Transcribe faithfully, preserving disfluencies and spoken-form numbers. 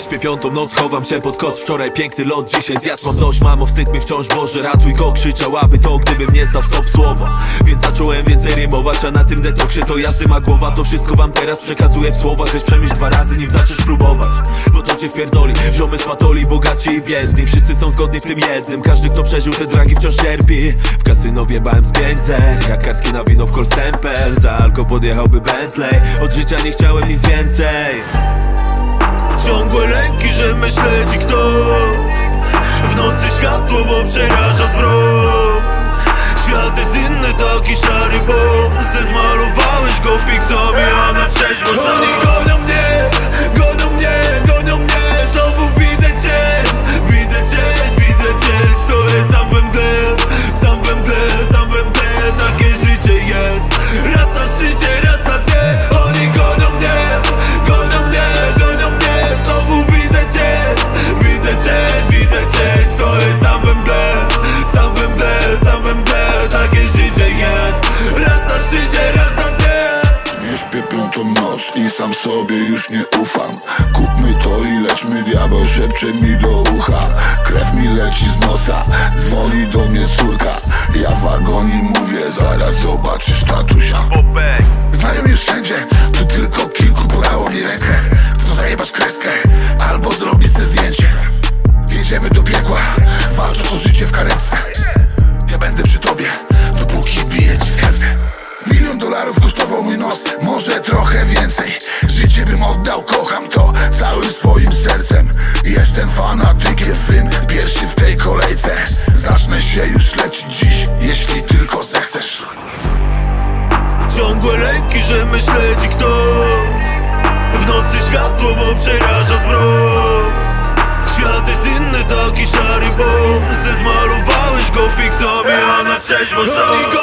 Nie śpię piątą noc, chowam się pod koc. Wczoraj piękny lot, dzisiaj zjazd mam dość. Mamo, wstyd mi wciąż, Boże ratuj go. Krzyczałaby to, gdybym nie znał stop słowa. Więc zacząłem więcej rymować, a na tym detoksie to jazdy ma głowa. To wszystko wam teraz przekazuję w słowach. Żeś przemyśl dwa razy, nim zaczniesz próbować. Bo to cię wpierdoli, ziomy z patoli, bogaci i biedni. Wszyscy są zgodni w tym jednym, każdy kto przeżył te dragi wciąż cierpi. W kasyno wjebałem z pięćset, jak kartki na wino w call stempel. Za alko podjechałby Bentley, od życia nie chciałem nic więcej. Ciągłe lęki, że myślę ci ktoś. W nocy światło, bo przeraża zbroj. Świat jest inny, taki szary, bo ze zmalowałeś go piksami, a na trzeźwo szary. Oni gonią mnie, gonią mnie, gonią mnie. Znowu widzę cię, widzę cię, widzę cię. Stoję sam we mgle, sam we mgle, sam we mgle. Takie życie jest, raz na szczycie, raz na dnie. Oni gonią mnie, gonią mnie, gonią mnie. Znowu widzę cię, widzę cię, widzę cię. Stoję sam we mgle, sam we mgle, sam we mgle. Takie życie jest, raz na szczycie, raz na dnie. Nie śpię piątą noc i sam sobie już nie ufam. Kupmy to i lećmy, diabeł szepcze mi do ucha. Krew mi leci z nosa, dzwoni do mnie córka. Ja w wagonie mówię, zaraz zobaczysz tatusia. Znają mnie wszędzie, tu tylko kilku podało mi rękę. Chcą zajebać kreskę, albo zrobić ze zdjęcie. Jedziemy do piekła, walczą o życie w karetce. Ja będę przy tobie, dopóki bije ci serce. Milion dolarów kosztował mój nos, może trochę więcej. Życie bym oddał, kocham to całym swoim sercem. Jestem fanatykiem twym, pierwszy w tej kolejce. Zacznę się już lecić dziś, jeśli tylko zechcesz. Ciągłe lęki, że myślę ci ktoś. W nocy światło, bo przeraża zbroj. Świat jest inny, taki szary, bo ze zmalowałeś go piksami, a na trzeźwo szary.